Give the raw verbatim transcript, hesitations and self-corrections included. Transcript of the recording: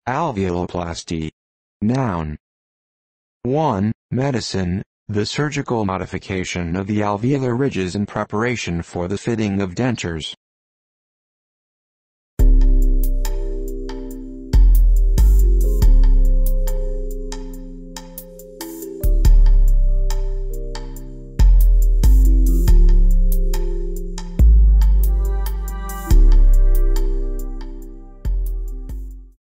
Alveoloplasty. Noun. one. Medicine, the surgical modification of the alveolar ridges in preparation for the fitting of dentures.